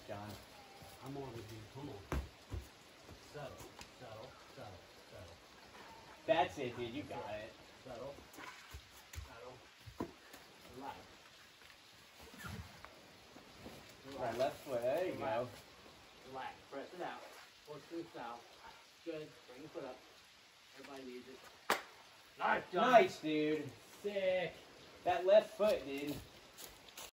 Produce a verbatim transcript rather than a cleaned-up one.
John. I'm on with you. Come on. Settle, settle, settle, settle. That's it, dude. You got it. Settle, settle. Relax. Relax. Right, left foot. There you Relax. go. Relax. Press it out. Force through south. Good. Bring the foot up. Everybody needs it. Nice, John. Nice, dude. Sick. That left foot, dude.